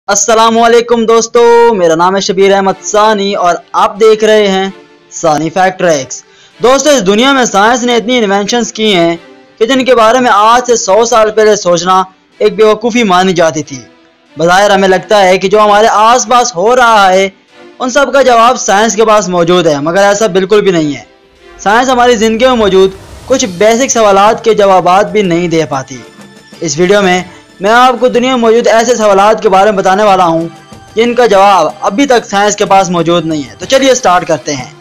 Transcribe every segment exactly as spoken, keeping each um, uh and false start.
अस्सलामुअलैकुम दोस्तों, मेरा नाम है शबीर अहमद सानी और आप देख रहे हैं सानी फैक्ट ट्रैक्स। दोस्तों, इस दुनिया में साइंस ने इतनी इन्वेंशंस की हैं कि जिनके बारे में आज से सौ साल पहले सोचना एक बेवकूफ़ी मानी जाती थी। बज़ाहिर हमें लगता है कि जो हमारे आसपास हो रहा है उन सब का जवाब साइंस के पास मौजूद है, मगर ऐसा बिल्कुल भी नहीं है। साइंस हमारी ज़िंदगी में मौजूद कुछ बेसिक सवालात के जवाबात भी नहीं दे पाती। इस वीडियो में मैं आपको दुनिया में मौजूद ऐसे सवालात के बारे में बताने वाला हूँ जिनका जवाब अभी तक साइंस के पास मौजूद नहीं है। तो चलिए स्टार्ट करते हैं।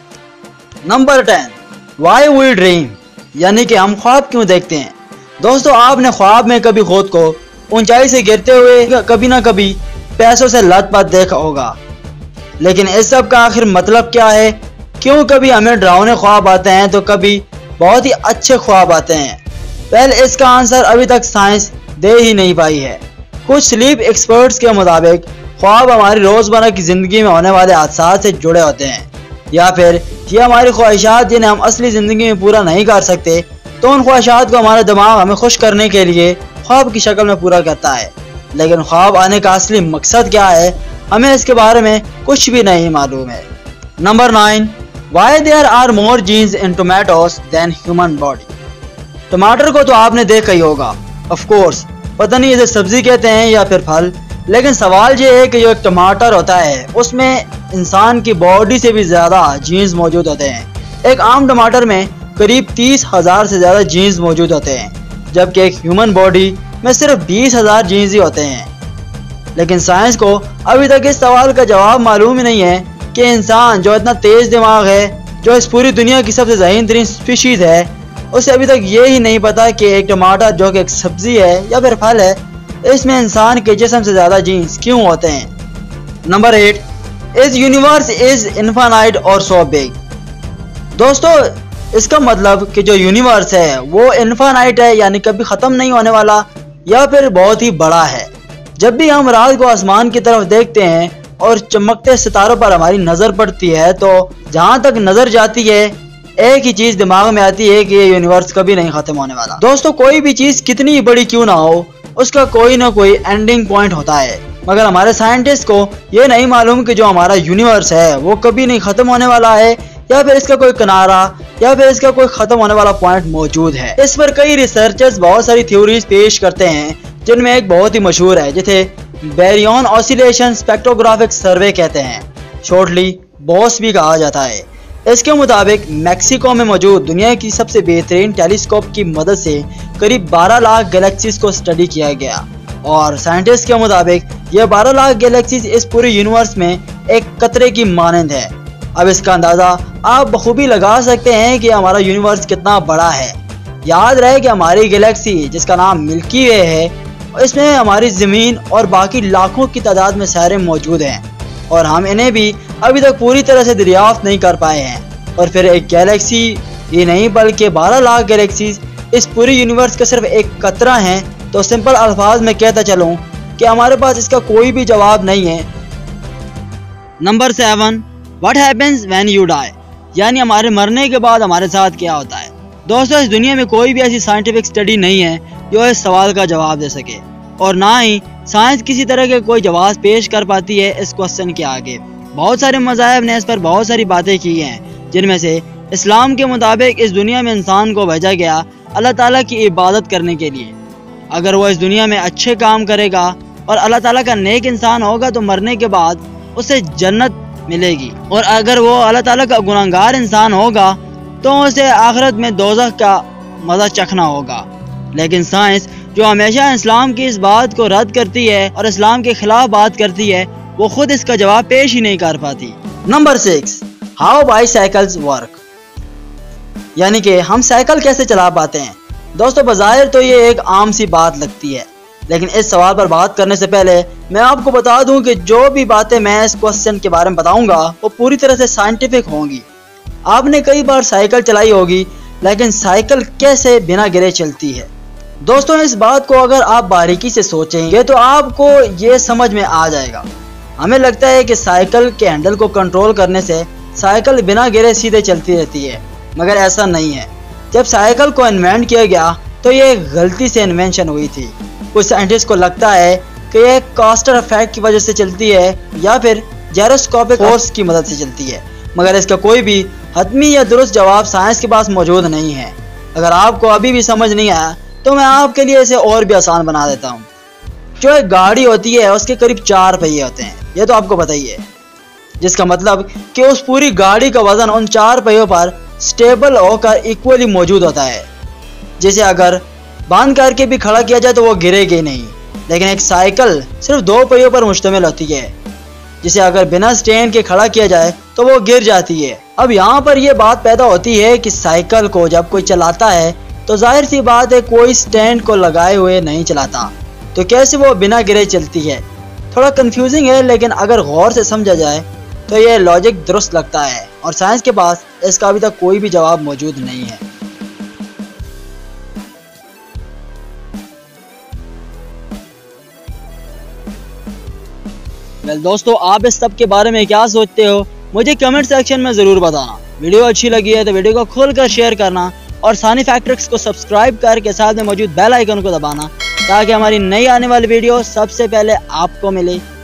Number ten, why we dream, यानी कि हम ख्वाब क्यों देखते हैं। दोस्तों, आपने ख्वाब में कभी खुद को ऊंचाई से गिरते हुए कभी ना कभी पैसों से लथपथ देखा होगा, लेकिन इस सब का आखिर मतलब क्या है? क्यों कभी हमें डरावने ख्वाब आते हैं तो कभी बहुत ही अच्छे ख्वाब आते हैं? पहले इसका आंसर अभी तक साइंस दे ही नहीं पाई है। कुछ स्लीप एक्सपर्ट्स के मुताबिक ख्वाब हमारी रोज़मर्रा की ज़िंदगी में होने वाले हादसा से जुड़े होते हैं, या फिर ये हमारी ख्वाहिशात जिन्हें हम असली ज़िंदगी में पूरा नहीं कर सकते, तो उन ख्वाहिशात को हमारा दिमाग हमें खुश करने के लिए ख्वाब की शक्ल में पूरा करता है। लेकिन ख्वाब आने का असली मकसद क्या है, हमें इसके बारे में कुछ भी नहीं मालूम है। Number nine, why there are more genes in tomatoes than human body. टमाटर को तो आपने देखा ही होगा, ऑफ कोर्स, पता नहीं इसे सब्जी कहते हैं या फिर फल, लेकिन सवाल ये है कि जो एक टमाटर होता है उसमें इंसान की बॉडी से भी ज़्यादा जीन्स मौजूद होते हैं। एक आम टमाटर में करीब तीस हज़ार से ज़्यादा जीन्स मौजूद होते हैं, जबकि एक ह्यूमन बॉडी में सिर्फ बीस हज़ार जीन्स ही होते हैं। लेकिन साइंस को अभी तक इस सवाल का जवाब मालूम ही नहीं है कि इंसान जो इतना तेज़ दिमाग है, जो इस पूरी दुनिया की सबसे ज़हीन तरीन स्पीशीज़ है, उसे अभी तक ये ही नहीं पता कि एक टमाटर जो कि एक सब्जी है या फिर फल है, इसमें इंसान के जिस्म से ज़्यादा जीन्स क्यों होते हैं। Number eight, is universe is infinite और सो बिग। दोस्तों, इसका मतलब कि जो यूनिवर्स है वो इनफाइनाइट है, यानी कभी ख़त्म नहीं होने वाला, या फिर बहुत ही बड़ा है। जब भी हम रात को आसमान की तरफ देखते हैं और चमकते सितारों पर हमारी नज़र पड़ती है, तो जहाँ तक नज़र जाती है एक ही चीज दिमाग में आती है कि ये यूनिवर्स कभी नहीं खत्म होने वाला। दोस्तों, कोई भी चीज कितनी बड़ी क्यों ना हो, उसका कोई ना कोई एंडिंग पॉइंट होता है, मगर हमारे साइंटिस्ट को ये नहीं मालूम कि जो हमारा यूनिवर्स है वो कभी नहीं खत्म होने वाला है, या फिर इसका कोई किनारा या फिर इसका कोई खत्म होने वाला पॉइंट मौजूद है। इस पर कई रिसर्चर्स बहुत सारी थ्योरीज पेश करते हैं, जिनमें एक बहुत ही मशहूर है जिसे बैरियन ऑसिलेशन स्पेक्ट्रोग्राफिक सर्वे कहते हैं, शॉर्टली बॉस भी कहा जाता है। इसके मुताबिक मैक्सिको में मौजूद दुनिया की सबसे बेहतरीन टेलीस्कोप की मदद से करीब बारह लाख गैलेक्सीज को स्टडी किया गया, और साइंटिस्ट के मुताबिक यह बारह लाख गैलेक्सीज इस पूरे यूनिवर्स में एक कतरे की मानंद है। अब इसका अंदाज़ा आप बखूबी लगा सकते हैं कि हमारा यूनिवर्स कितना बड़ा है। याद रहे कि हमारी गैलेक्सी जिसका नाम मिल्की वे है, इसमें हमारी ज़मीन और बाकी लाखों की तादाद में सारे मौजूद हैं, और हम इन्हें भी अभी तक पूरी तरह से दरियाफ्त नहीं कर पाए हैं। और फिर एक गैलेक्सी ही नहीं बल्कि बारह लाख गैलेक्सीज इस पूरी यूनिवर्स का सिर्फ एक कतरा हैं। तो सिंपल अल्फाज में कहता चलूँ कि हमारे पास इसका कोई भी जवाब नहीं है। Number seven, what happens when you die, यानी हमारे मरने के बाद हमारे साथ क्या होता है। दोस्तों, इस दुनिया में कोई भी ऐसी साइंटिफिक स्टडी नहीं है जो इस सवाल का जवाब दे सके, और ना ही साइंस किसी तरह के कोई जवाब पेश कर पाती है इस क्वेश्चन के आगे। बहुत सारे मज़ाहिब ने इस पर बहुत सारी बातें की हैं, जिनमें से इस्लाम के मुताबिक इस दुनिया में इंसान को भेजा गया अल्लाह ताला की इबादत करने के लिए। अगर वो इस दुनिया में अच्छे काम करेगा और अल्लाह ताला का नेक इंसान होगा तो मरने के बाद उसे जन्नत मिलेगी, और अगर वो अल्लाह ताला का गुनहगार इंसान होगा तो उसे आखिरत में दोज़ख का मज़ा चखना होगा। लेकिन साइंस जो हमेशा इस्लाम की इस बात को रद्द करती है और इस्लाम के खिलाफ बात करती है, वो खुद इसका जवाब पेश ही नहीं कर पाती। Number six, how bicycles work, यानी कि हम साइकिल कैसे चला पाते हैं। दोस्तों, बज़ाहिर तो ये एक आम सी बात लगती है, लेकिन इस सवाल पर बात करने से पहले मैं आपको बता दूं कि जो भी बातें मैं इस क्वेश्चन के बारे में बताऊंगा वो पूरी तरह से साइंटिफिक होंगी। आपने कई बार साइकिल चलाई होगी, लेकिन साइकिल कैसे बिना गिरे चलती है। दोस्तों, इस बात को अगर आप बारीकी से सोचेंगे तो आपको ये समझ में आ जाएगा। हमें लगता है कि साइकिल के हैंडल को कंट्रोल करने से साइकिल बिना गिरे सीधे चलती रहती है, मगर ऐसा नहीं है। जब साइकिल को इन्वेंट किया गया तो ये एक गलती से इन्वेंशन हुई थी। कुछ साइंटिस्ट को लगता है कि यह कास्टर इफेक्ट की वजह से चलती है या फिर जायरोस्कोपिक फोर्स की मदद से चलती है, मगर इसका कोई भी हतमी या दुरुस्त जवाब साइंस के पास मौजूद नहीं है। अगर आपको अभी भी समझ नहीं आया तो मैं आपके लिए इसे और भी आसान बना देता हूँ। जो एक गाड़ी होती है उसके करीब चार पहिए होते हैं, यह तो आपको पता ही है, जिसका मतलब कि उस पूरी गाड़ी का वजन उन चार पहियों पर स्टेबल होकर इक्वली मौजूद होता है, जिसे अगर बांध करके भी खड़ा किया जाए तो वो गिरेगी नहीं। लेकिन एक साइकिल सिर्फ दो पहियों पर मुश्तमिल होती है, जिसे अगर बिना स्टैंड के खड़ा किया जाए तो वो गिर जाती है। अब यहाँ पर यह बात पैदा होती है कि साइकिल को जब कोई चलाता है तो जाहिर सी बात है कोई स्टैंड को लगाए हुए नहीं चलाता, तो कैसे वो बिना गिरे चलती है। थोड़ा कंफ्यूजिंग है, लेकिन अगर गौर से समझा जाए तो यह लॉजिक दुरुस्त लगता है और साइंस के पास इसका अभी तक कोई भी जवाब मौजूद नहीं है। वेल दोस्तों, आप इस सब के बारे में क्या सोचते हो मुझे कमेंट सेक्शन में ज़रूर बताना। वीडियो अच्छी लगी है तो वीडियो को खोलकर शेयर करना और सानी फैक्ट्रिक्स को सब्सक्राइब करके साथ में मौजूद बेल आइकन को दबाना, ताकि हमारी नई आने वाली वीडियो सबसे पहले आपको मिले।